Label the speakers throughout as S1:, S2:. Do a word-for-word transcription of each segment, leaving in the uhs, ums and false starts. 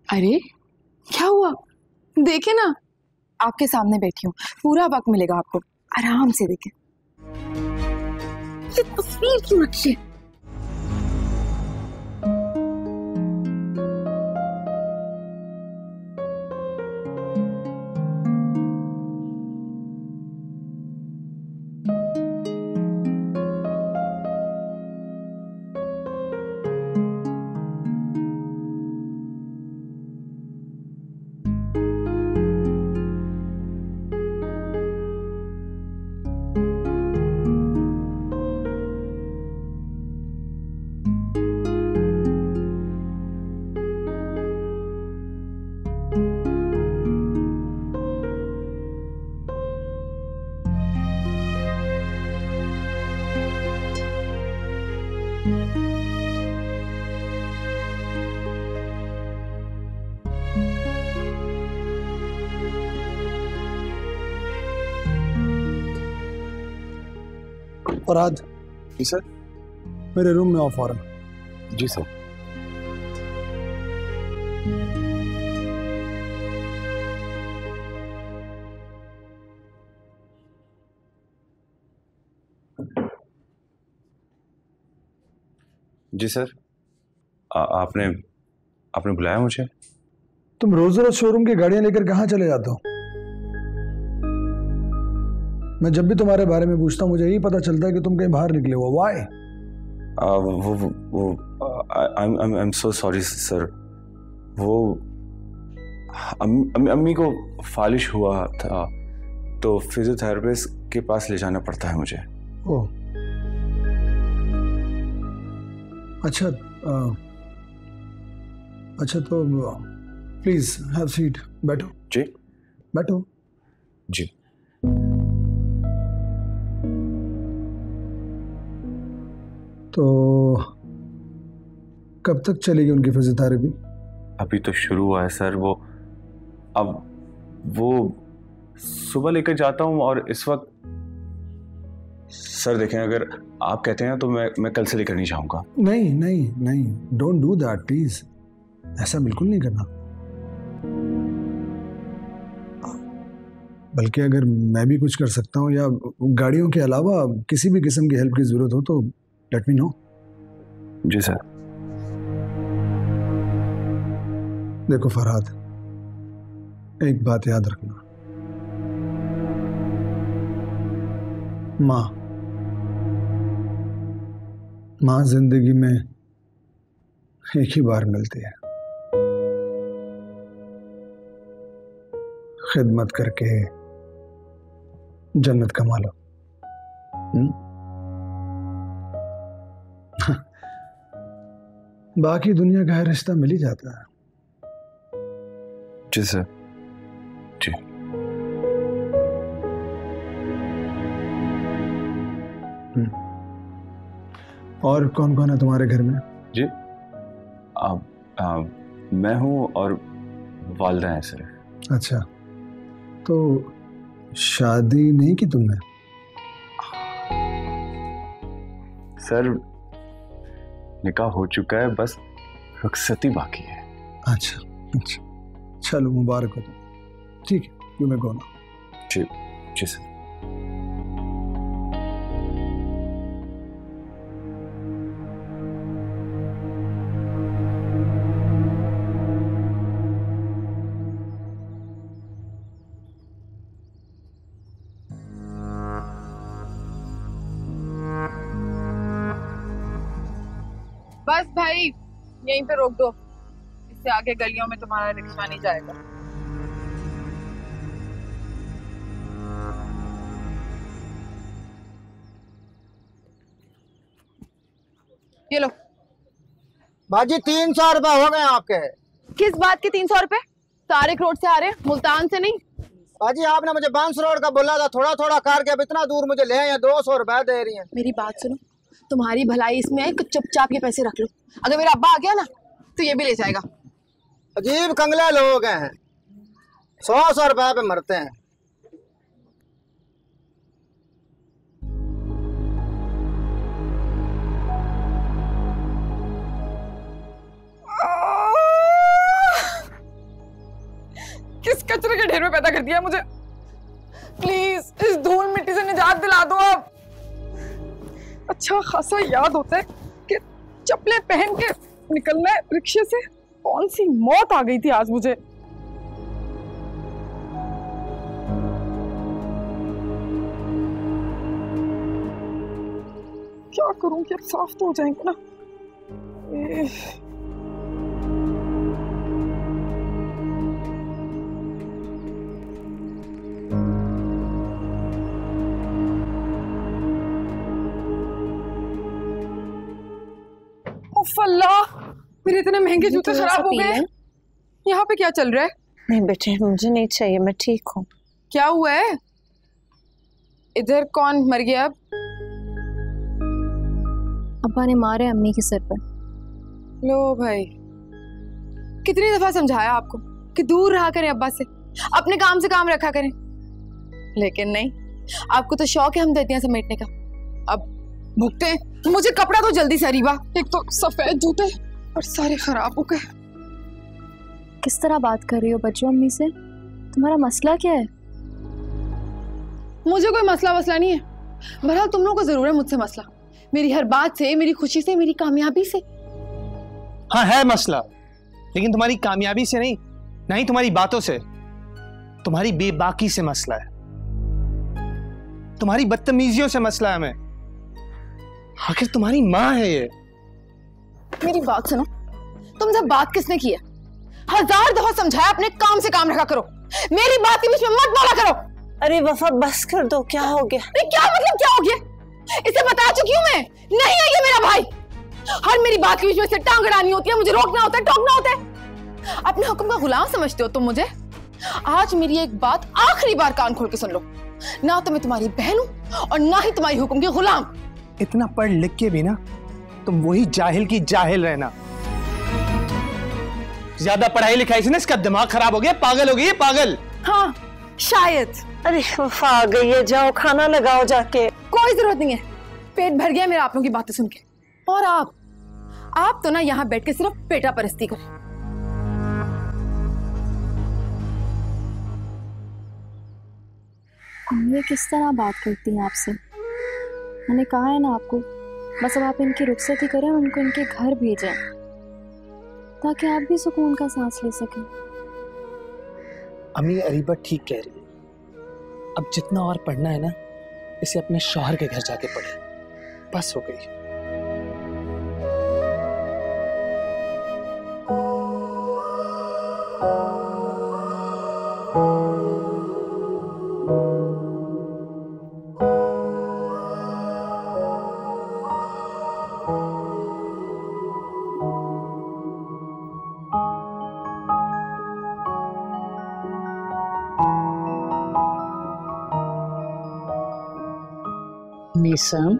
S1: अरे क्या हुआ? देखे ना, आपके सामने बैठी हूँ, पूरा वक्त मिलेगा आपको, आराम से देखें। ये तस्वीर क्यों रखी है?
S2: फरहाद।
S3: जी सर।
S2: मेरे रूम में आओ फौरन।
S3: जी सर। जी सर। आ, आपने आपने बुलाया मुझे?
S2: तुम रोज रोज शोरूम की गाड़ियां लेकर कहाँ चले जाते हो? मैं जब भी तुम्हारे बारे में पूछता हूँ मुझे यही पता चलता है कि तुम कहीं बाहर निकले हो। व्हाई?
S3: वो वो वो I am so sorry sir. वो अम, अम, अम्मी को फालिश हुआ था तो फिजियोथेरेपिस्ट के पास ले जाना पड़ता है मुझे।
S2: ओह अच्छा। आ, अच्छा तो प्लीज हैव सीट। बैठो।
S3: जी
S2: बैठो।
S3: जी।
S2: तो कब तक चलेगी उनकी फिजियोथेरेपी?
S3: अभी तो शुरू हुआ है सर। वो अब वो सुबह लेकर जाता हूँ और इस वक्त सर देखें, अगर आप कहते हैं तो मैं मैं कल से लेकर नहीं जाऊंगा।
S2: नहीं नहीं नहीं, डोंट डू दैट प्लीज। ऐसा बिल्कुल नहीं करना। बल्कि अगर मैं भी कुछ कर सकता हूँ या गाड़ियों के अलावा किसी भी किस्म की हेल्प की जरूरत हो तो लेट मी नो।
S3: जी सर।
S2: देखो फरहाद, एक बात याद रखना, माँ माँ जिंदगी में एक ही बार मिलती है। खिदमत करके जन्नत कमा लो। बाकी दुनिया का हर रिश्ता मिल ही जाता है।
S3: जी सर। जी।
S2: और कौन कौन है तुम्हारे घर में?
S3: जी आ, आ, मैं हूँ और वालिदा है सर।
S2: अच्छा, तो शादी नहीं की तुमने?
S3: सर निकाह हो चुका है, बस रुखसती बाकी है।
S2: अच्छा अच्छा, चलो मुबारक हो तुम। ठीक है, यू मे गो नाउ।
S3: जी जी सर।
S1: बस भाई यहीं पे रोक दो, इससे आगे गलियों में तुम्हारा रिक्शा नहीं जाएगा। ये लो।
S4: बाजी तीन सौ रुपए हो गए आपके।
S1: किस बात के तीन सौ रुपए? तारिक रोड से आ रहे, मुल्तान से नहीं।
S4: बाजी आपने मुझे बांस रोड का बोला था, थोड़ा थोड़ा करके अब इतना दूर मुझे ले आए, दो सौ रुपए दे रही हैं।
S1: मेरी बात सुनो, तुम्हारी भलाई इसमें है कि चुपचाप ये पैसे रख लो। अगर मेरा अब्बा आ गया ना तो ये भी ले जाएगा।
S4: अजीब कंगले लोग हैं, सौ सौ रुपए पे मरते हैं।
S1: में पैदा कर दिया मुझे। प्लीज इस धूल मिट्टी से निजात दिला दो अब। अच्छा खासा याद होता है कि चप्पलें पहन के निकलना है रिक्शे से। कौन सी मौत आ गई थी आज मुझे। क्या करूं कि अब साफ तो हो जाएंगे ना। ए... अल्लाह, मेरे इतने महंगे जूते खराब हो गए। यहाँ पे क्या चल रहा है?
S5: नहीं बेटे, मुझे नहीं चाहिए, मैं ठीक हूँ।
S1: क्या हुआ है? इधर कौन मर गया? अब
S5: अब्बा ने मारे अम्मी के सर पर।
S1: लो भाई, कितनी दफा समझाया आपको कि दूर रहा करें अब्बा से, अपने काम से काम रखा करें, लेकिन नहीं, आपको तो शौक है हमदर्दियां समेटने का। अब भुगते हैं। मुझे कपड़ा तो जल्दी से अरीबा। एक तो सफेद जूते और सारे खराब हो गए।
S5: किस तरह बात कर रही हो बच्चों अम्मी से? तुम्हारा मसला क्या है?
S1: मुझे कोई मसला वसला नहीं है। बहरहाल तुम लोगों को जरूर है मुझसे मसला, मेरी हर बात से, मेरी खुशी से, मेरी कामयाबी से।
S6: हाँ है मसला, लेकिन तुम्हारी कामयाबी से नहीं, ना ही तुम्हारी बातों से, तुम्हारी बेबाकी से मसला है, तुम्हारी बदतमीजियों से मसला है हमें। आखिर तुम्हारी माँ है ये।
S1: मेरी बात सुनो, तुमसे बात किसने की है? हजार दफा समझाया अपने काम से काम रखा करो, मेरी बात के बीच में मत बोला करो।
S5: अरे वफा बस कर दो, क्या हो गया?
S1: अरे क्या मतलब क्या हो गया? इसे बता चुकी हूँ मैं, नहीं है ये मेरा भाई। हर मेरी बात के बीच में से टांग अड़ानी होती है, मुझे रोकना होता है, टोकना होता है। अपने हुक्म का गुलाम समझते हो तुम मुझे? आज मेरी एक बात आखिरी बार कान खोल के सुन लो, ना तो मैं तुम्हारी बहन हूं और ना ही तुम्हारी हुक्म के गुलाम।
S6: इतना पढ़ लिख के भी ना तुम वही जाहिल की जाहिल रहना। ज्यादा पढ़ाई लिखाई से ना इसका दिमाग खराब हो गया, पागल हो गई है, पागल।
S1: हाँ शायद।
S5: अरे वफा आ गई है, जाओ खाना लगाओ जाके।
S1: कोई जरूरत नहीं है, पेट भर गया मेरा आप लोगों की बातें सुन के। और आप आप तो ना यहाँ बैठ के सिर्फ पेटा परस्ती करो।
S5: ये किस तरह बात करती हैं आपसे? मैंने कहा है ना आपको, बस अब आप इनकी रुखसत ही करें और उनको इनके घर भेजें ताकि आप भी सुकून का सांस ले सकें।
S6: अम्मी अरीबा ठीक कह रही है, अब जितना और पढ़ना है ना इसे अपने शौहर के घर जाके पढ़े, बस हो गई।
S7: मीसम,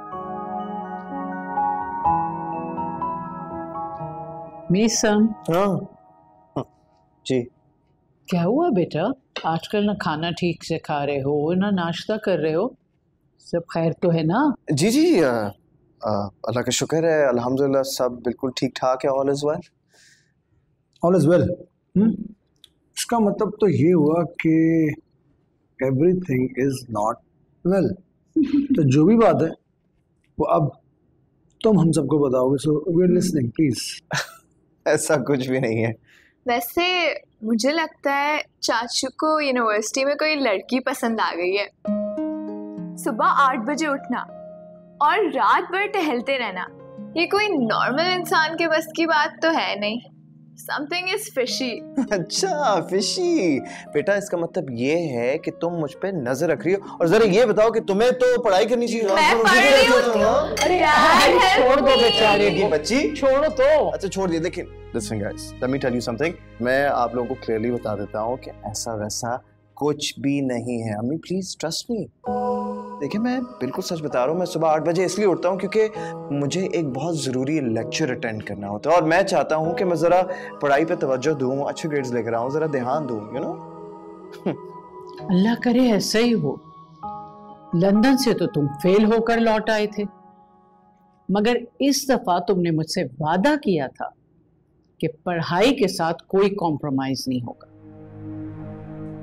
S7: मीसम।
S6: हाँ जी।
S7: क्या हुआ बेटा? आजकल ना खाना ठीक से खा रहे हो ना नाश्ता कर रहे हो, सब खैर तो है ना?
S8: जी जी अल्लाह का शुक्र है, अल्हम्दुलिल्लाह सब बिल्कुल ठीक ठाक है। All is well.
S2: All is well. इसका मतलब तो ये हुआ कि एवरीथिंग इज नॉट वेल। तो जो भी बात है वो अब तुम हम सबको बताओगे, so we are listening please.
S8: ऐसा कुछ भी नहीं है।
S9: वैसे मुझे लगता है चाचू को यूनिवर्सिटी में कोई लड़की पसंद आ गई है। सुबह आठ बजे उठना और रात भर टहलते रहना, ये कोई नॉर्मल इंसान के बस की बात तो है नहीं। Something is fishy।
S8: अच्छा फिशी बेटा, इसका मतलब ये है कि तुम मुझ पे नजर रख रही हो। और जरा ये बताओ कि तुम्हें तो पढ़ाई करनी चाहिए।
S9: मैं पढ़ रही हूँ।
S7: अरे यार छोड़ दो बेचारे की
S8: बच्ची,
S7: छोड़ो तो।
S8: अच्छा छोड़ दिए। देखिए listen guys, let me tell you something. मैं आप लोगों को क्लियरली बता देता हूँ कि ऐसा वैसा कुछ भी नहीं है। अम्मी प्लीज ट्रस्ट मी। देखिए मैं बिल्कुल सच बता रहा हूँ, मैं सुबह आठ बजे इसलिए उठता हूँ क्योंकि मुझे एक बहुत ज़रूरी लेक्चर अटेंड करना होता है और मैं चाहता हूँ कि मैं ज़रा पढ़ाई पे तवज्जो दूँ, अच्छे ग्रेड्स लेकर आऊँ, ज़रा ध्यान दूँ, यू नो।
S7: अल्लाह करे ऐसा ही हो। लंदन से तो तुम फेल होकर लौट आए थे, मगर इस दफा तुमने मुझसे वादा किया था कि पढ़ाई के साथ कोई कॉम्प्रोमाइज नहीं होगा।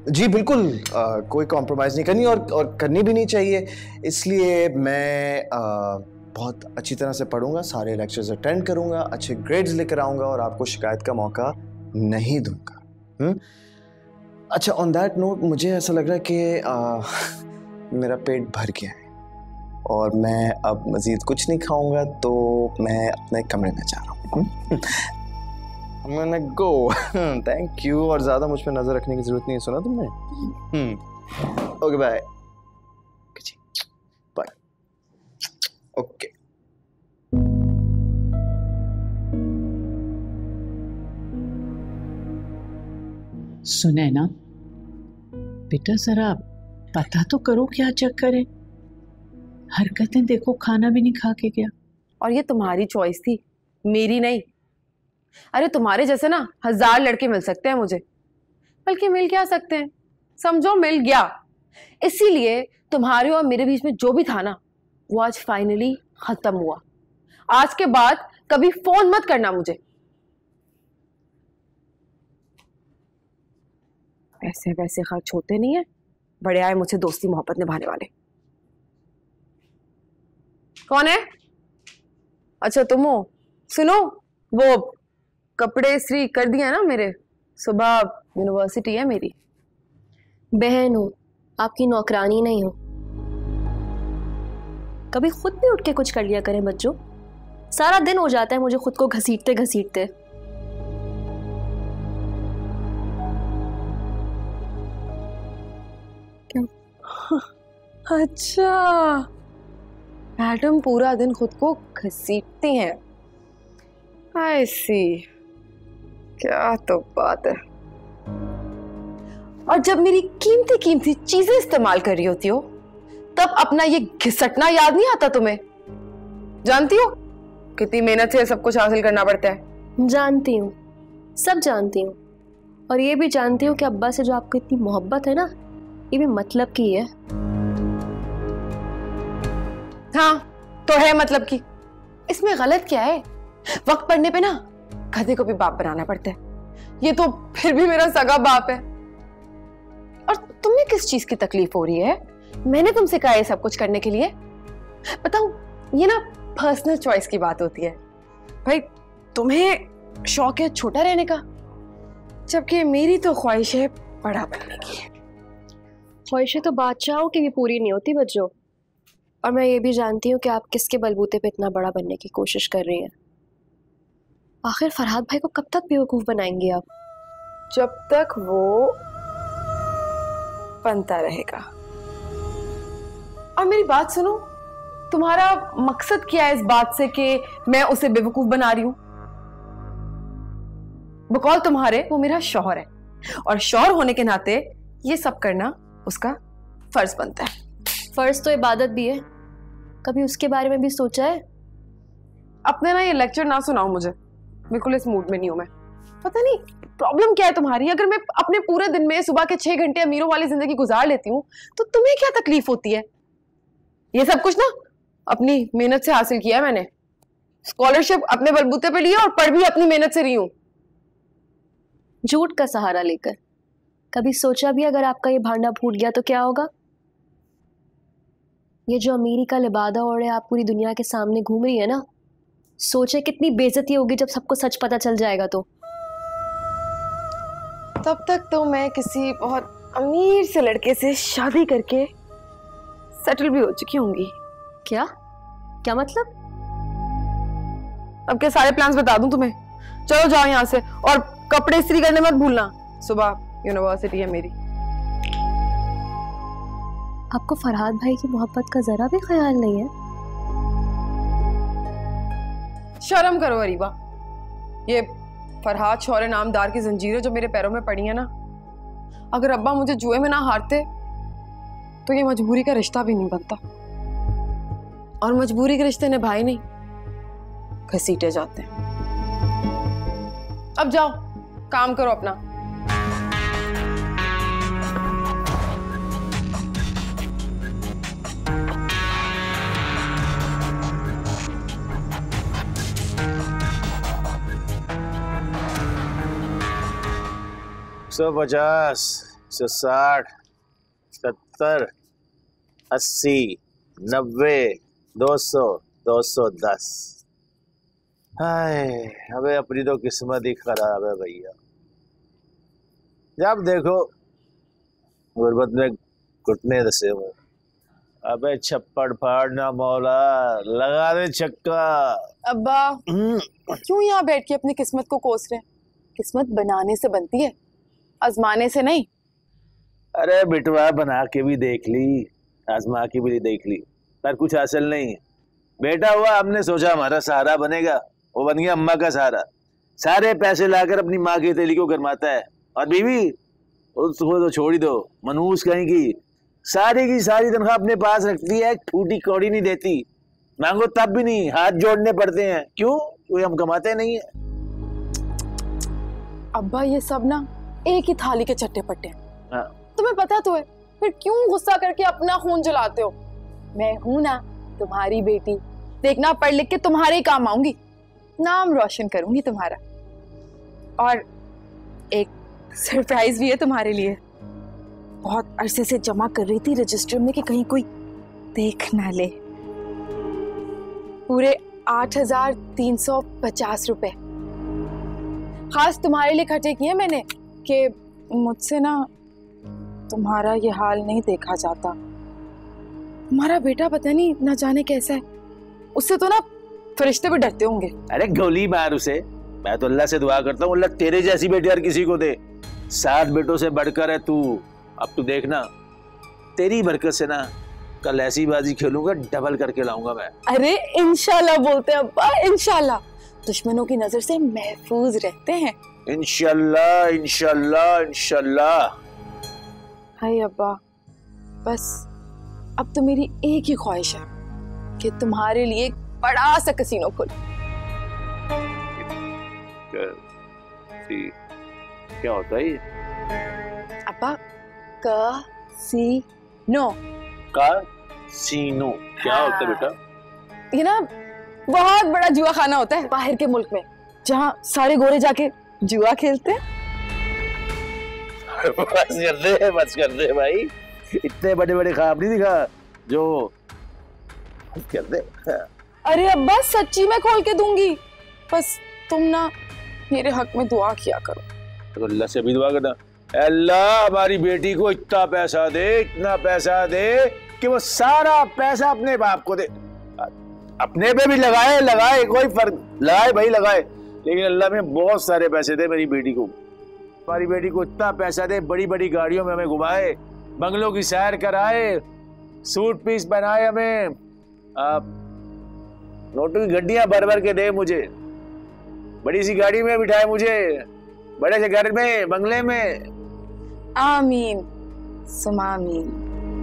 S8: जी बिल्कुल, आ, कोई कॉम्प्रोमाइज़ नहीं करनी और और करनी भी नहीं चाहिए। इसलिए मैं आ, बहुत अच्छी तरह से पढ़ूंगा, सारे लेक्चर्स अटेंड करूंगा, अच्छे ग्रेड्स लेकर आऊंगा और आपको शिकायत का मौका नहीं दूंगा। हुँ? अच्छा, ऑन दैट नोट मुझे ऐसा लग रहा है कि आ, मेरा पेट भर गया है और मैं अब मज़ीद कुछ नहीं खाऊंगा, तो मैं अपने कमरे में जा रहा हूँ। I'm gonna go. Thank you। और ज़्यादा मुझ पर नज़र रखने की ज़रूरत नहीं है, सुना तुमने? Okay bye. बाय। ओके।
S7: सुने ना बेटा, जरा पता तो करो क्या चक्कर है। हरकतें देखो, खाना भी नहीं खा के गया।
S1: और ये तुम्हारी चॉइस थी, मेरी नहीं। अरे तुम्हारे जैसे ना हजार लड़के मिल सकते हैं मुझे, बल्कि मिल क्या सकते हैं, समझो मिल गया। इसीलिए तुम्हारे और मेरे बीच में जो भी था ना, वो आज फाइनली खत्म हुआ। आज के बाद कभी फोन मत करना मुझे। पैसे वैसे खर्च होते नहीं है, बड़े आए मुझसे दोस्ती मोहब्बत निभाने वाले। कौन है? अच्छा तुम हो। सुनो, वो कपड़े इस्त्री कर दिया ना मेरे, सुबह यूनिवर्सिटी है मेरी।
S5: बहन हो, आपकी नौकरानी नहीं हो। कभी खुद भी उठ के कुछ कर लिया करें बच्चों। सारा दिन हो जाता है मुझे खुद को घसीटते घसीटते।
S1: अच्छा, मैडम पूरा दिन खुद को घसीटती हैं। आई सी, क्या तो बात है। और जब मेरी कीमती कीमती चीजें इस्तेमाल कर रही होती हो, तब अपना ये घिसटना याद नहीं आता तुम्हें? जानती हो कितनी मेहनत से सब कुछ हासिल करना पड़ता है?
S5: जानती हूँ, सब जानती हूँ। और ये भी जानती हूँ कि अब्बा से जो आपको इतनी मोहब्बत है ना, ये भी मतलब की है।
S1: हाँ तो है मतलब की। इसमें गलत क्या है? वक्त पड़ने पे ना गधे को भी बाप बनाना पड़ता है। ये तो फिर भी मेरा सगा बाप है। और तुम्हें किस चीज की तकलीफ हो रही है? मैंने तुमसे कहा है सब कुछ करने के लिए। बताओ, ये ना पर्सनल चॉइस की बात होती है। भाई तुम्हें शौक है छोटा रहने का, जबकि मेरी तो ख्वाहिश है बड़ा बनने की।
S5: ख्वाहिशें तो बादशाहों की भी पूरी नहीं होती बच्चों। और मैं ये भी जानती हूँ कि आप किसके बलबूते पे इतना बड़ा बनने की कोशिश कर रही हैं। आखिर फरहाद भाई को कब तक बेवकूफ बनाएंगे आप?
S1: जब तक वो बनता रहेगा। और मेरी बात सुनो, तुम्हारा मकसद क्या है इस बात से कि मैं उसे बेवकूफ बना रही हूं? बकौल तुम्हारे वो मेरा शौहर है, और शौहर होने के नाते ये सब करना उसका फर्ज बनता है।
S5: फर्ज तो इबादत भी है। कभी उसके बारे में भी सोचा है?
S1: अपने ना ये लेक्चर ना सुनाओ मुझे, बिल्कुल इस मूड में नहीं हूं मैं। पता नहीं प्रॉब्लम क्या है तुम्हारी। अगर मैं अपने पूरे दिन में सुबह के छह घंटे अमीरों वाली जिंदगी गुजार लेती हूँ, तो तुम्हें क्या तकलीफ होती है? ये सब कुछ ना अपनी मेहनत से हासिल किया है मैंने। स्कॉलरशिप अपने बलबूते पे लिया और पढ़ भी अपनी मेहनत से रही हूँ।
S5: झूठ का सहारा लेकर। कभी सोचा भी अगर आपका ये भांडा फूट गया तो क्या होगा? ये जो अमीरी का लिबादा ओढ़े आप पूरी दुनिया के सामने घूम रही है ना, सोचे कितनी बेइज्जती होगी जब सबको सच पता चल जाएगा। तो
S1: तब तक तो मैं किसी बहुत अमीर से लड़के से शादी करके सेटल भी हो चुकी होंगी।
S5: क्या क्या मतलब?
S1: अब क्या सारे प्लान्स बता दूं तुम्हें? चलो जाओ यहाँ से, और कपड़े इस्त्री करने मत भूलना, सुबह यूनिवर्सिटी है मेरी।
S5: आपको फरहाद भाई की मोहब्बत का जरा भी ख्याल नहीं है?
S1: शर्म करो अरीबा। ये फरहाद शौर्य नामदार की जंजीरें जो मेरे पैरों में पड़ी है ना, अगर अब्बा मुझे जुए में ना हारते तो ये मजबूरी का रिश्ता भी नहीं बनता। और मजबूरी के रिश्ते निभाए नहीं, घसीटे जाते हैं। अब जाओ काम करो अपना।
S8: जबरदस्त
S10: सौ साठ, सत्तर, अस्सी, नब्बे, दो सौ, दो सौ दस। हाय, अबे अपनी तो किस्मत ही खराब है भैया। जब देखो गुर्बत में घुटने दसे हुए। अबे छप्पड़ फाड़ना मौला, लगा दे छक्का।
S1: अब्बा क्यों यहाँ बैठ के अपनी किस्मत को कोस रहे हैं? किस्मत बनाने से बनती है, आजमाने से नहीं।
S10: अरे बिटवा बना के भी देख ली, आजमा के भी देख ली, पर कुछ हासिल नहीं है। बेटा हुआ, हमने सोचा हमारा सहारा बनेगा, वो बन गया अम्मा का सहारा। सारे पैसे लाकर अपनी माँ की हथेली को गरमाता है, और बीवी उसको तो छोड़ ही दो, मनहूस कहीं की सारी की सारी तनख्वाह अपने पास रखती है, टूटी कौड़ी नहीं देती, मांगो तब भी नहीं, हाथ जोड़ने पड़ते हैं। क्यों? क्योंकि हम कमाते नहीं है।
S1: अब्बा ये सब ना एक ही थाली के चट्टे पट्टे हैं।
S10: हाँ।
S1: तुम्हें पता तो है, फिर क्यों गुस्सा करके अपना खून जलाते हो? मैं हूं ना तुम्हारी बेटी, देखना पढ़ लिख के तुम्हारे ही काम आऊंगी, नाम रोशन करूंगी तुम्हारा। और एक सरप्राइज भी है तुम्हारे लिए। बहुत अरसे से जमा कर रही थी रजिस्टर में कि कहीं कोई देख ना ले। पूरे आठ हजार तीन सौ पचास रुपए खास तुम्हारे लिए इकट्ठे किए मैंने, कि मुझसे ना तुम्हारा ये हाल नहीं देखा जाता। तुम्हारा बेटा पता नहीं ना जाने कैसा है, उससे तो ना फरिश्ते भी डरते होंगे।
S10: अरे गोली मार उसे, मैं तो अल्लाह से दुआ करता हूँ अल्लाह तेरे जैसी बेटी हर किसी को दे। सात बेटों से बढ़कर है तू। अब तू देखना, तेरी बरकत से ना कल ऐसी बाजी खेलूंगा, डबल करके लाऊंगा मैं।
S1: अरे इंशाल्लाह बोलते हैं अब्बा, इंशाल्लाह दुश्मनों की नजर से महफूज रहते हैं।
S10: इंशाल्लाह इंशाल्लाह इंशाल्लाह।
S1: हाय अब्बा, बस अब तो मेरी एक ही ख्वाहिश है कि तुम्हारे लिए एक बड़ा सा कसीनो खोल।
S10: क्या होता है ये?
S1: अब्बा कसीनो।
S10: कसीनो क्या होता है बेटा?
S1: ये ना बहुत बड़ा जुआ खाना होता है बाहर के मुल्क में, जहाँ सारे गोरे जाके जुआ खेलते हैं।
S10: बस कर दे, बस कर दे भाई, इतने बड़े बड़े ख्वाब नहीं दिखा जो कर दे।
S1: अरे अब्बा सच्ची मैं खोल के दूंगी, बस तुम ना मेरे हक में दुआ किया करो।
S10: तो अल्लाह से भी दुआ करना, अल्लाह हमारी बेटी को इतना पैसा दे, इतना पैसा दे कि वो सारा पैसा अपने बाप को दे। अपने पे भी लगाए लगाए कोई फर्क लगाए भाई लगाए, लेकिन अल्लाह में बहुत सारे पैसे दे मेरी बेटी को। हमारी बेटी को इतना पैसा दे, बड़ी बड़ी गाड़ियों में हमें घुमाए, बंगलों की सैर कराए, सूट पीस बनाए हमें, आप नोटों की गड्डियां भर भर के दे मुझे, बड़ी सी गाड़ी में बिठाए मुझे, बड़े से घर में, बंगले में।
S1: आमीन सुमा आमीन।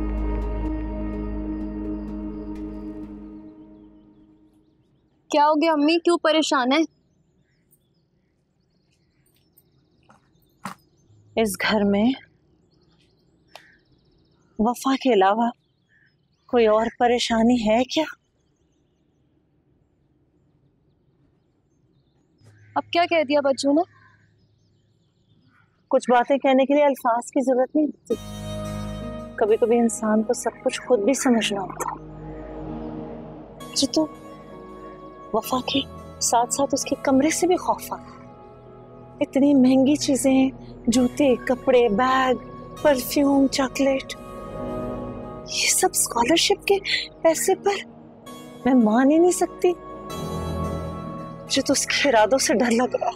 S5: क्या हो गया अम्मी, क्यों परेशान है?
S11: इस घर में वफा के अलावा कोई और परेशानी है क्या?
S5: अब क्या कह दिया बच्चों ने?
S11: कुछ बातें कहने के लिए अल्फाज की जरूरत नहीं होती, कभी कभी इंसान को सब कुछ खुद भी समझना होता। मुझे तो वफा के साथ साथ उसके कमरे से भी खौफ आता। इतनी महंगी चीजें, जूते, कपड़े, बैग, परफ्यूम, चॉकलेट, ये सब स्कॉलरशिप के पैसे पर मैं मान ही नहीं सकती। मुझे तो उसके इरादों से डर लग रहा।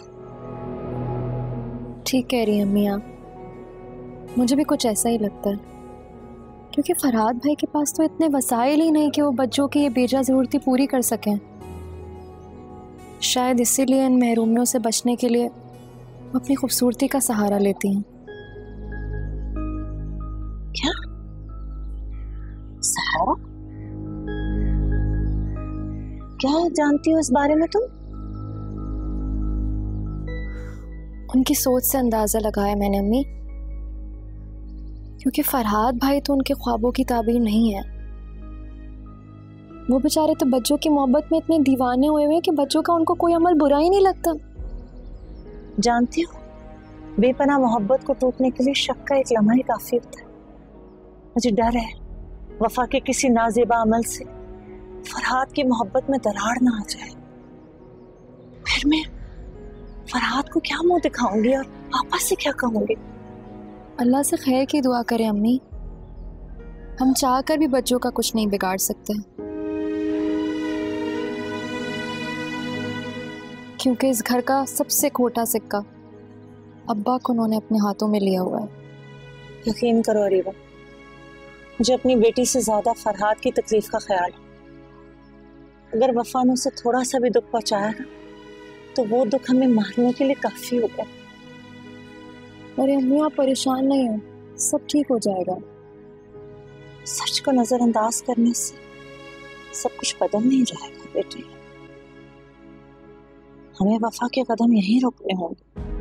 S5: ठीक कह रही हैं अम्मी आप, मुझे भी कुछ ऐसा ही लगता है, क्योंकि फरहाद भाई के पास तो इतने वसाइल ही नहीं कि वो बच्चों की ये बेजा जरूरतें पूरी कर सकें। शायद इसीलिए इन महरूमियों से बचने के लिए अपनी खूबसूरती का सहारा लेती हैं।
S11: क्या सहारा? क्या जानती हो इस बारे में तुम?
S5: उनकी सोच से अंदाजा लगाया मैंने अम्मी, क्योंकि फरहाद भाई तो उनके ख्वाबों की ताबीर नहीं है। वो बेचारे तो बच्चों की मोहब्बत में इतने दीवाने हुए हुए हैं कि बच्चों का उनको कोई अमल बुरा ही नहीं लगता।
S11: जानती हो बेपनाह मोहब्बत को टूटने के लिए शक का एक लम्हा ही काफी होता है। मुझे डर है वफा के किसी नाजेबा अमल से फरहाद की मोहब्बत में दरार ना आ जाए। फिर मैं फरहाद को क्या मुंह दिखाऊंगी और वापस से क्या कहूंगी?
S1: अल्लाह से खैर की दुआ करें अम्मी। हम चाह कर भी बच्चों का कुछ नहीं बिगाड़ सकते, क्योंकि इस घर का सबसे खोटा सिक्का अब्बा को उन्होंने अपने हाथों में लिया हुआ है।
S11: यकीन करो अरीबा, मुझे अपनी बेटी से ज्यादा फरहाद की तकलीफ का ख्याल है। अगर वफा ने उसे थोड़ा सा भी दुख पहुंचाया ना, तो वो दुख हमें मारने के लिए काफी हो गया।
S1: अरे अम्मी आप परेशान नहीं हो, सब ठीक हो जाएगा।
S11: सच को नजरअंदाज करने से सब कुछ बदल नहीं जाएगा बेटे। हमें वफा के कदम यहीं रोकने होंगे।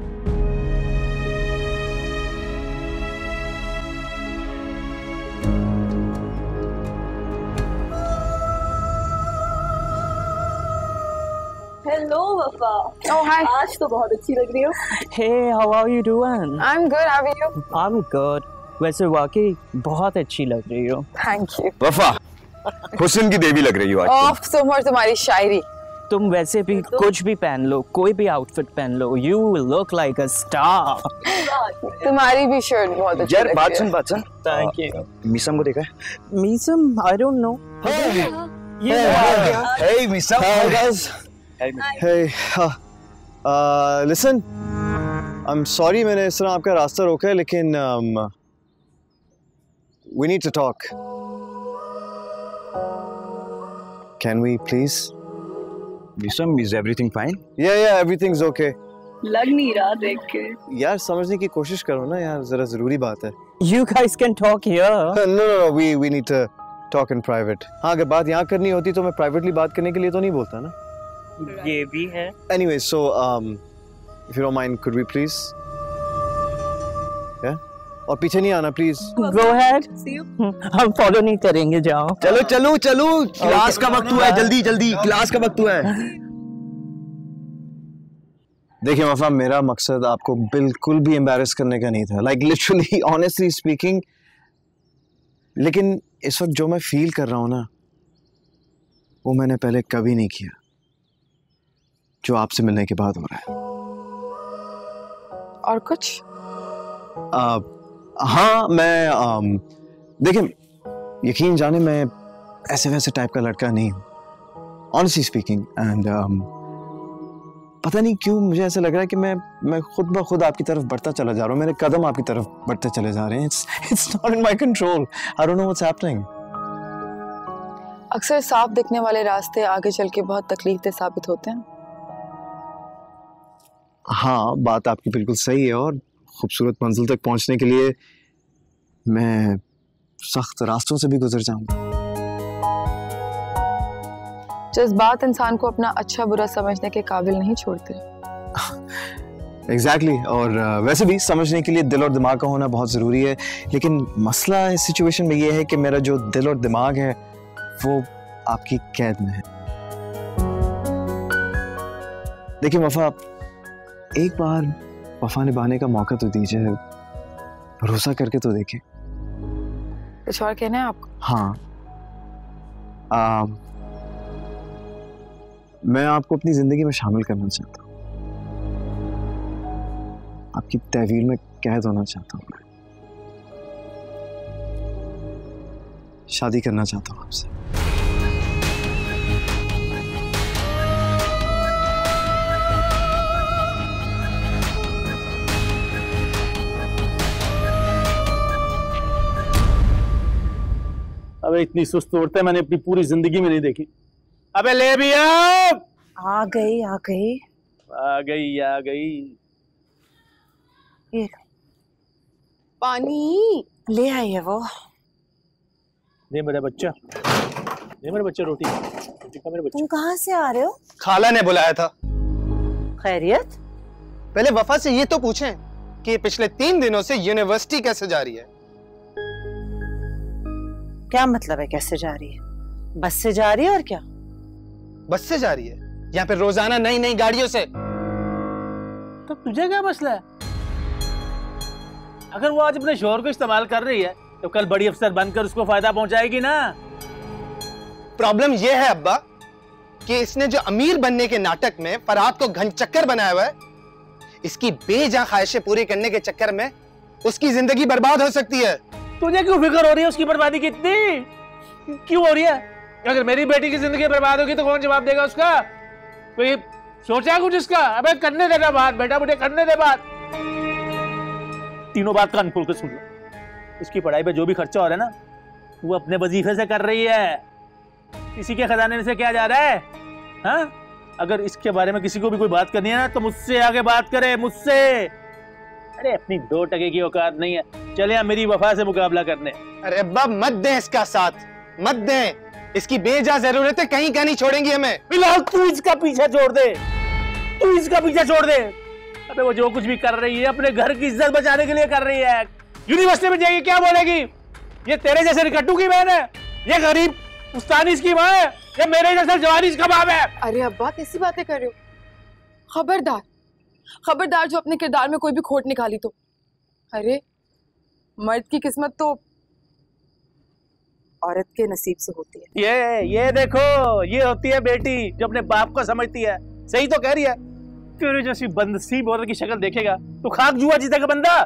S12: हेलो वफा।
S1: Oh hi.
S12: आज तो बहुत अच्छी लग रही हो।
S13: Hey, how are you doing?
S1: I'm good. How are you?
S13: I'm good. वैसे वाकई बहुत अच्छी लग रही हो।
S1: Thank you.
S3: वफा, हुस्न की देवी लग रही हो आज
S1: Off तुम और तुम्हारी शायरी।
S13: तुम वैसे भी कुछ भी पहन लो, कोई भी आउटफिट पहन लो, you will look like a star.
S1: तुम्हारी भी शर्ट बहुत अच्छी
S8: यार
S1: लग
S8: बात
S1: रही
S8: सुन
S1: है।
S8: बात सुन
S13: Thank you.
S8: मीसम को देखा है?
S13: Meesam, I don't know. ये
S8: Hey Meesam, hi guys. Hey, uh, listen, I'm sorry मैंने इस तरह आपका रास्ता रोका है, लेकिन um, we need to talk. Can we please?
S3: Wisam, is everything fine?
S8: Yeah, yeah, everything's okay.
S12: लग नहीं रहा देख के।
S8: यार समझने की कोशिश करो ना यार, जरा जरूरी बात है।
S13: You guys can talk here.
S8: No, no, no, we we need to talk in private. हाँ, अगर बात यहाँ करनी होती तो मैं privately बात करने के लिए तो नहीं बोलता ना।
S13: ये भी है।
S8: Anyway, so um, if you don't mind, could we please? Yeah? और पीछे नहीं आना please.
S13: Go ahead. हम follow नहीं करेंगे, जाओ।
S8: चलो चलो चलो, क्लास का वक्त हुआ है, जल्दी जल्दी, क्लास का वक्त हुआ है। देखिए वफा, मेरा मकसद आपको बिल्कुल भी एम्बैरेस करने का नहीं था, लाइक लिटरली ऑनेस्टली स्पीकिंग। लेकिन इस वक्त जो मैं फील कर रहा हूँ ना, वो मैंने पहले कभी नहीं किया, जो आपसे मिलने के बाद हो रहा है।
S1: और कुछ?
S8: आ, हाँ, मैं आम, देखिए यकीन जाने मैं ऐसे वैसे टाइप का लड़का नहीं हूँ, ऑनेस्टली स्पीकिंग। एंड पता नहीं क्यों मुझे ऐसा लग रहा है कि मैं मैं खुद ब खुद आपकी तरफ बढ़ता चला जा रहा हूँ, मेरे कदम आपकी तरफ बढ़ते चले जा रहे हैं। It's it's not in my control, I don't know what's happening.
S1: अक्सर साफ दिखने वाले रास्ते आगे चल के बहुत तकलीफदेह साबित होते हैं।
S8: हाँ, बात आपकी बिल्कुल सही है, और खूबसूरत मंजिल तक पहुंचने के लिए मैं सख्त रास्तों से भी गुजर जाऊंगा।
S1: जज्बात इंसान को अपना अच्छा बुरा समझने के काबिल नहीं छोड़ते।
S8: Exactly exactly. और वैसे भी समझने के लिए दिल और दिमाग का होना बहुत ज़रूरी है, लेकिन मसला इस सिचुएशन में ये है कि मेरा जो दिल और दिमाग है वो आपकी कैद में है। देखिए वफा, एक बार वफा निभाने का मौका तो दीजिए, भरोसा करके तो देखें।
S1: कुछ और कहना है आपको?
S8: हाँ, आ, मैं आपको अपनी जिंदगी में शामिल करना चाहता हूँ, आपकी तहवीर में कैद होना चाहता हूँ, शादी करना चाहता हूँ आपसे।
S10: अबे इतनी सुस्त औरतें मैंने अपनी पूरी जिंदगी में नहीं देखी। अबे ले भी आ
S11: आ गई आ गई
S10: आ गई आ गई
S11: ये
S12: पानी
S11: ले आई है वो।
S10: दे मेरा बच्चा, दे मेरा बच्चा रोटी, रोटी का मेरा बच्चा।
S11: तुम कहाँ से आ रहे हो?
S6: खाला ने बुलाया था।
S11: खैरियत?
S6: पहले वफा से ये तो पूछें कि ये पिछले तीन दिनों से यूनिवर्सिटी कैसे जा रही है।
S11: क्या मतलब है कैसे जा रही है? बस से जा रही है और क्या?
S6: बस से जा रही है, यहाँ पे रोजाना नई नई गाड़ियों से।
S10: तो तुझे क्या मसला है? अगर वो आज अपने शोहर को इस्तेमाल कर रही है तो कल बड़ी अफसर बनकर उसको फायदा पहुंचाएगी ना।
S6: प्रॉब्लम ये है अब्बा कि इसने जो अमीर बनने के नाटक में फरहाद को घनचक्कर बनाया हुआ है, इसकी बेजान ख्वाहिशें पूरी करने के चक्कर में उसकी जिंदगी बर्बाद हो सकती है।
S10: तुझे क्यों फिक्र हो रही है उसकी बर्बादी की? इतनी क्यों हो रही है? अगर मेरी बेटी की जिंदगी बर्बाद होगी तो कौन जवाब देगा उसका? कोई सोचा कुछ इसका? अबे करने देना बात बेटा, मुझे करने दे बात। तीनों बात कान खोल के सुन लो। उसकी पढ़ाई पे जो भी खर्चा हो रहा है ना, वो अपने वजीफे से कर रही है, किसी के खजाने से क्या जा रहा है? हाँ? अगर इसके बारे में किसी को भी कोई बात करनी है ना तो मुझसे आगे बात करे, मुझसे। अरे अपनी दो टके की औकात नहीं है, चले यहाँ मेरी वफा से मुकाबला करने।
S6: अरे अब्बा मत दें इसका साथ, मत दें। इसकी बेजा जरूरतें कहीं का नहीं छोड़ेंगी हमें।
S10: फिलहाल तू इसका पीछा छोड़ दे, तू इसका पीछा छोड़ दे। अबे वो जो कुछ भी कर रही है अपने घर की इज्जत बचाने के लिए कर रही है। यूनिवर्सिटी में जाएगी क्या बोलेगी? ये तेरे जैसे रिकट्टू की बहन है, ये गरीब उस्तानीस की माँ है, ये मेरे जैसे जवानीस का बाप है।
S1: अरे अब्बा कैसी बातें कर रहे हो? खबरदार, खबरदार जो अपने किरदार में कोई भी खोट निकाली तो। अरे मर्द की किस्मत तो औरत के नसीब से होती है।
S10: ये ये देखो, ये होती है बेटी जो अपने बाप को समझती है। सही तो कह रही है। तेरे जैसी बदनसीब औरत की शक्ल देखेगा तो खाक जुआ जीतेगा बंदा।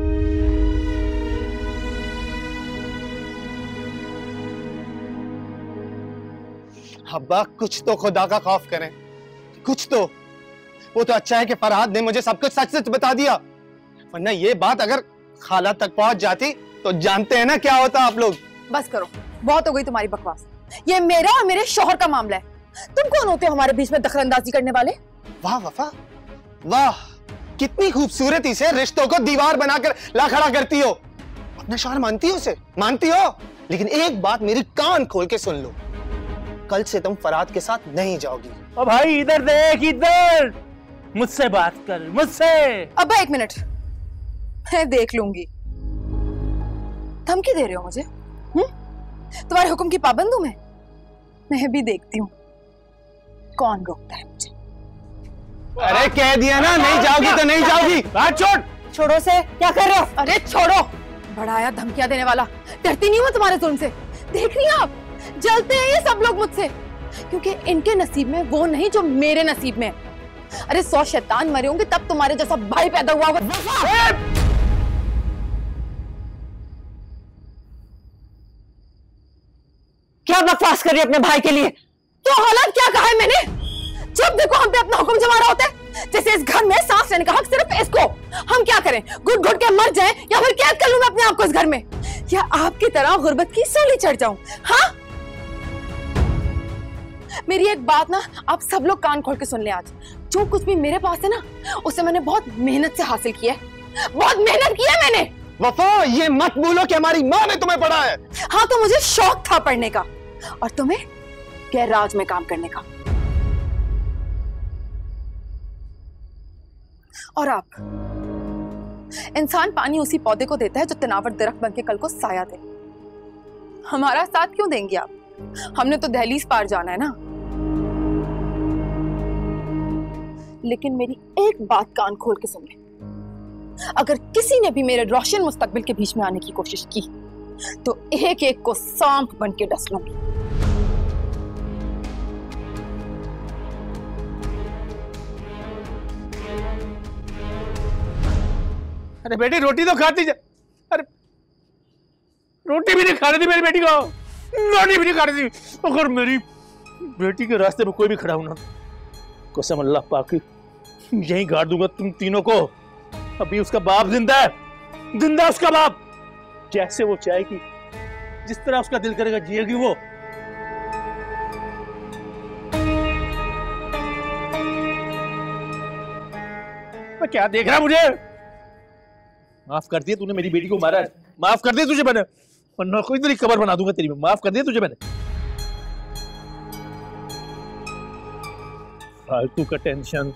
S6: अब्बा कुछ तो खुदा का खौफ करें, कुछ तो। वो तो अच्छा है कि फरहाद ने मुझे सब कुछ सच सच बता दिया, वरना ये बात अगर खाला तक पहुंच जाती तो जानते हैं ना क्या होता आप लोग।
S1: बस करो, बहुत हो गई तुम्हारी बकवास। ये मेरा और मेरे शौहर का मामला है, तुम कौन होते हो हमारे बीच में दखलंदाजी करने वाले?
S6: वाह वफा, वाह, कितनी खूबसूरती से रिश्तों को दीवार बनाकर ला खड़ा करती हो। अपना शौहर मानती हो उसे, मानती हो? लेकिन एक बात मेरी कान खोल के सुन लो, कल से तुम फरहाद के साथ नहीं जाओगी।
S10: ओ भाई इधर देख, इधर मुझसे बात कर, मुझसे।
S1: अब एक मिनट, मैं देख लूंगी। धमकी दे रहे हो मुझे? हुँ? तुम्हारे हुक्म की पाबंद हूं मैं? मैं भी देखती हूँ कौन रोकता है मुझे।
S6: अरे कह दिया ना, नहीं जाओगी तो नहीं जाओगी।
S10: बात छोड़,
S1: छोड़ो से, क्या कर रहे हो? अरे छोड़ो, बढ़ाया धमकियां देने वाला। डरती नहीं हूँ तुम्हारे जुल्म से। देख रही हैं आप, जलते हैं ये सब लोग मुझसे, क्योंकि इनके नसीब में वो नहीं जो मेरे नसीब में। अरे सौ शैतान मरे होंगे तब तुम्हारे जैसा भाई पैदा हुआ होगा।
S11: क्या बकवास कर रही है अपने भाई के लिए?
S1: तो हालात क्या कहा है मैंने? जब देखो हम पे अपना हुक्म जमा रहा होता है, जैसे इस घर में सांस लेने का हक सिर्फ इसको। हम क्या करें, घुट घुट के मर जाएं या फिर कैद कर लूं मैं अपने आप को इस घर में, या आपकी तरह गुर्बत की सूली चढ़ जाऊं? हाँ, मेरी एक बात ना आप सब लोग कान खोल के सुन ले। आज जो कुछ भी मेरे पास है ना, उसे मैंने बहुत मेहनत से हासिल किया है, बहुत मेहनत की है मैंने।
S6: वफा, ये मत बोलो कि हमारी माँ ने तुम्हें पढ़ा है।
S1: हाँ, तो मुझे शौक था पढ़ने का और तुम्हें गैराज में काम करने का। और आप, इंसान पानी उसी पौधे को देता है जो तनावर दरख्त बनके कल को साया दे। हमारा साथ क्यों देंगे आप? हमने तो दहलीज पार जाना है ना। लेकिन मेरी एक बात कान खोल के सुन ले, अगर किसी ने भी मेरे रोशन मुस्तकबिल के बीच में आने की कोशिश की तो एक एक को सांप बन के डस लूंगी।
S10: अरे बेटी रोटी तो खाती जा। अरे रोटी भी नहीं खा रही थी मेरी बेटी को, रोटी भी नहीं खा रही थी। अगर मेरी बेटी के रास्ते में कोई भी खड़ा होना, कसम अल्लाह पाक की, यहीं गाड़ दूंगा तुम तीनों को। अभी उसका बाप जिंदा है, जिंदा उसका बाप। जैसे वो चाहेगी, जिस तरह उसका दिल करेगा जिएगी वो। मैं क्या देख रहा मुझे? माफ कर दिया तूने मेरी बेटी को मारा है, माफ कर दिया तुझे मैंने, वरना कोई तेरी कब्र बना दूंगा तेरी में। माफ कर दिया तुझे मैंने। फालतू का टेंशन।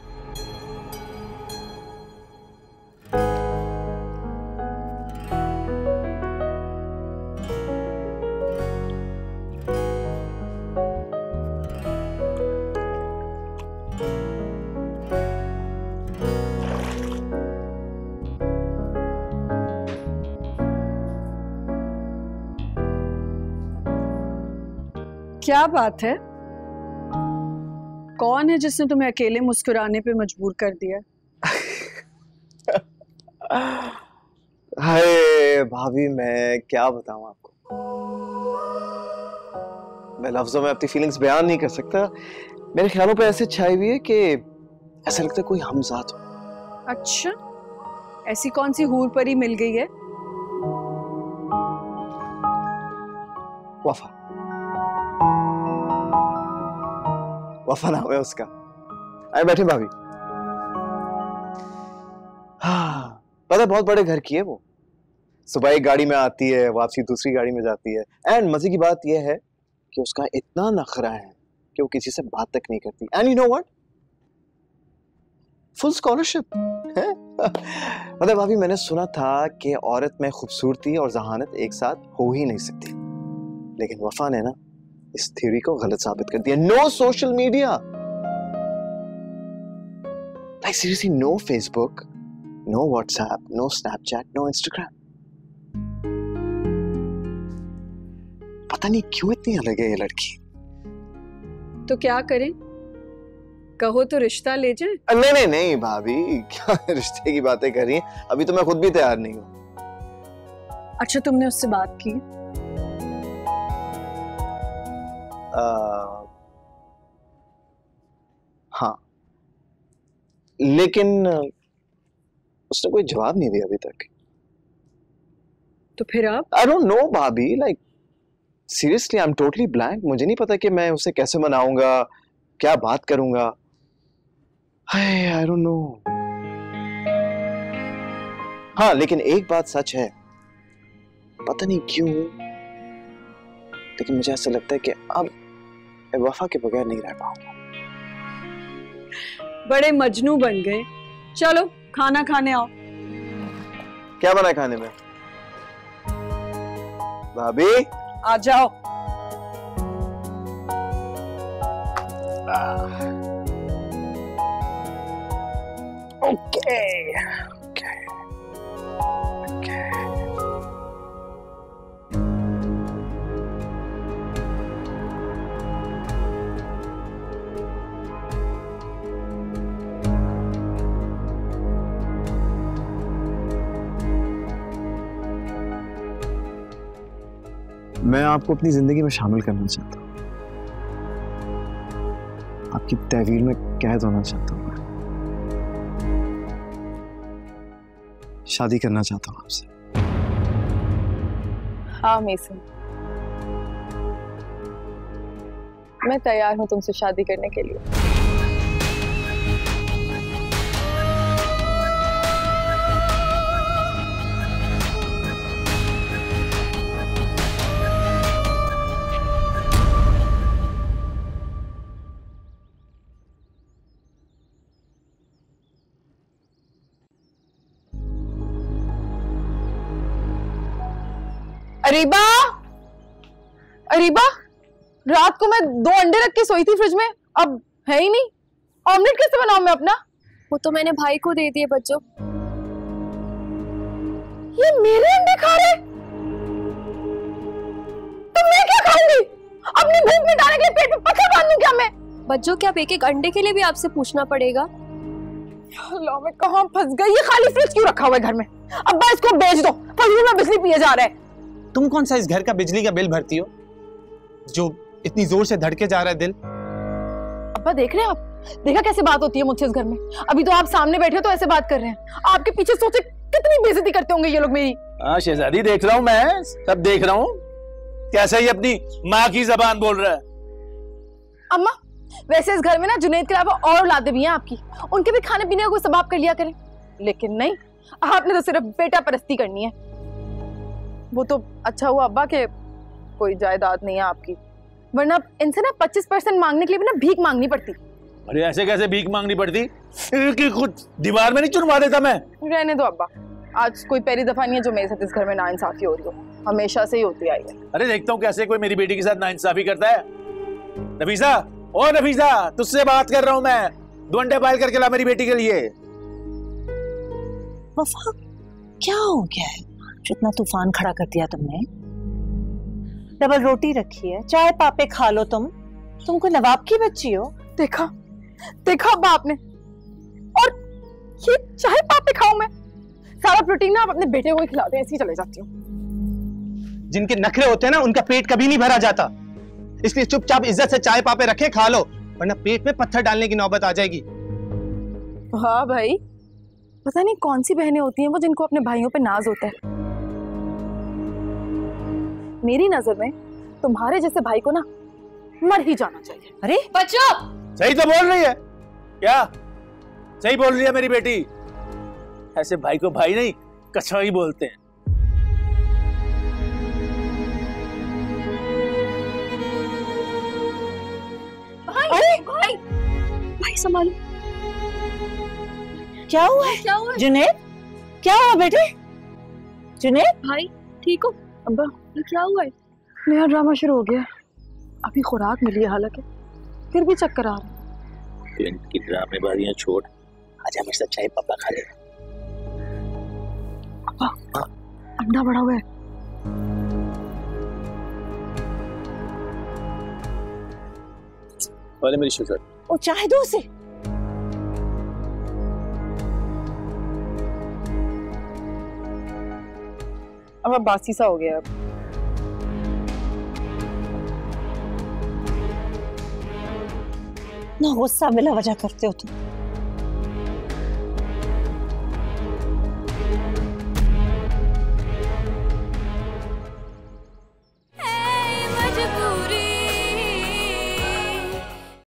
S7: क्या बात है? कौन है जिसने तुम्हें अकेले मुस्कुराने पे मजबूर कर दिया?
S8: हाय भाभी, मैं क्या बताऊं आपको। मैं लफ्जों में अपनी फीलिंग्स बयान नहीं कर सकता। मेरे ख्यालों पे ऐसे छाई हुई है कि ऐसा लगता है कोई हमजात हो।
S7: अच्छा, ऐसी कौन सी हूर परी मिल गई है?
S8: वफा। वफा नाम है उसका। आए बैठे भाभी। हाँ, पता है बहुत बड़े घर की है वो। सुबह एक गाड़ी में आती है, वापसी दूसरी गाड़ी में जाती है। एंड मजे की बात यह है कि उसका इतना नखरा है कि वो किसी से बात तक नहीं करती। And you know what, full scholarship है। मतलब भाभी, मैंने सुना था कि औरत में खूबसूरती और जहानत एक साथ हो ही नहीं सकती, लेकिन वफा ने ना इस थ्योरी को गलत साबित कर दिया। No social media, like seriously, no Facebook, no WhatsApp, no Snapchat, no Instagram. पता नहीं क्यों इतनी अलग है ये लड़की।
S7: तो क्या करें? कहो तो रिश्ता ले जाए।
S8: नहीं नहीं नहीं भाभी, क्या रिश्ते की बातें कर रही हैं? अभी तो मैं खुद भी तैयार नहीं हूं।
S7: अच्छा, तुमने उससे बात की?
S8: आ, हाँ, लेकिन उसने कोई जवाब नहीं दिया अभी तक।
S7: तो फिर आप?
S8: आई डोंट नो भाभी, like seriously I am totally blank. मुझे नहीं पता कि मैं उसे कैसे मनाऊंगा, क्या बात करूंगा। I don't know. हाँ, लेकिन एक बात सच है, पता नहीं क्यों, लेकिन मुझे ऐसा लगता है कि अब मैं वफा के बगैर नहीं रह पाऊंगा।
S7: बड़े मजनू बन गए। चलो खाना खाने आओ।
S8: क्या बना है खाने में? भाभी
S7: आ जाओ।
S8: Okay okay okay. मैं आपको अपनी जिंदगी में शामिल करना चाहता हूँ, आपकी तहवीर में कैद होना चाहता हूँ, शादी करना चाहता हूँ आपसे।
S1: हाँ मेसन, मैं तैयार हूँ तुमसे शादी करने के लिए। अरीबा, अरीबा, रात को मैं दो अंडे रख के सोई थी फ्रिज में, अब है ही नहीं। ऑमलेट कैसे बनाऊं मैं अपना?
S5: वो तो मैंने भाई को दे दिए बच्चों।
S1: ये मेरे अंडे खा रहे, तो मैं क्या खाऊंगी? अपनी भूख मिटाने के लिए पेट में पत्थर बांध दूं क्या मैं?
S5: बच्चों, क्या आप एक एक अंडे के लिए भी आपसे पूछना पड़ेगा?
S1: अल्लाह, मैं कहाँ फंस गई? ये खाली फ्रिज क्यों रखा हुआ है घर में? अब्बा इसको बेच दो, फजूल में बिजली पिए जा रहा है।
S6: तुम कौन सा इस घर का बिजली का बिल भरती हो जो इतनी जोर से धड़के जा रहा है दिल?
S1: अब्बा देख रहे हैं आप, देखा कैसे बात होती है मुझसे इस घर में? अभी तो आप सामने बैठे तो ऐसे बात कर रहे हैं, आपके पीछे सोचे कितनी बेइज्जती करते होंगे ये लोग मेरी।
S10: हाँ शहजादी, देख रहा हूँ, मैं सब देख रहा हूँ, कैसे ही अपनी माँ की जबान बोल रहा है।
S1: अम्मा, वैसे इस घर में ना जुनैद के अलावा और औलादे भी हैं आपकी, उनके भी खाने पीने का कोई सबाब कर लिया करें, लेकिन नहीं, आपने तो सिर्फ बेटा परस्ती करनी है। वो तो अच्छा हुआ अब्बा के कोई जायदाद नहीं है आपकी, वरना इनसे ना पच्चीस परसेंट मांगने के लिए भी ना भीख मांगनी पड़ती।
S10: अरे ऐसे कैसे भीख मांगनी पड़ती कि खुद दीवार में नहीं चुनवा देता मैं?
S1: रहने दो अब्बा, आज कोई पहली दफा नहीं है जो मेरे साथ इस घर में नाइंसाफी हो रही हो, हमेशा से ही होती आई है।
S10: अरे देखता हूँ कैसे कोई मेरी बेटी के साथ नाइंसाफी करता है। नफीसा, ओ नफीसा, तुझसे बात कर रहा हूँ मैं, दो अंडे बॉयल करके ला मेरी बेटी के लिए।
S11: वफा, क्या हो गया है? इतना तूफान खड़ा कर दिया तुमने। डबल रोटी रखी है, चाय पापे खा लो। तुम तुम कोई नवाब की बच्ची हो।
S1: देखा देखा अब्बा आपने, और ये चाय पापे खाऊं मैं? सारा प्रोटीन ना आप अपने बेटे को ही खिला दे, ऐसे ही चले जाती हूँ।
S6: जिनके नखरे होते हैं ना उनका पेट कभी नहीं भरा जाता, इसलिए चुपचाप इज्जत से चाय पापे रखे खा लो, वरना पेट में पत्थर डालने की नौबत आ जाएगी।
S1: हाँ भाई, पता नहीं कौन सी बहनें होती हैं वो जिनको अपने भाइयों पे नाज होता है। मेरी नजर में तुम्हारे जैसे भाई को ना मर ही जाना चाहिए।
S11: अरे
S1: बच्चों,
S10: सही तो बोल रही है क्या? सही बोल रही है मेरी बेटी। ऐसे भाई को भाई नहीं कछुआ ही बोलते हैं।
S5: भाई, अरे भाई भाई संभालो।
S11: क्या हुआ है?
S5: क्या हुआ है?
S11: जुनैद, क्या हुआ बेटे? जुनैद
S5: भाई ठीक हो?
S1: अब्बा
S5: ये क्या हुआ है?
S1: नया ड्रामा शुरू हो गया। अभी खुराक मिली है हालांकि, फिर भी चक्कर आ रहा है।
S10: इनकी ड्रामेबाजियां छोड़, आज हमें साथ चाय पापा खा ले।
S1: अब्बा, अंडा बड़ा हुआ है।
S10: वाले मेरी शुगर।
S11: वो चाय दो उसे।
S1: अब बासी सा हो गया। अब
S11: ना गुस्सा बिला वजह करते हो तुम।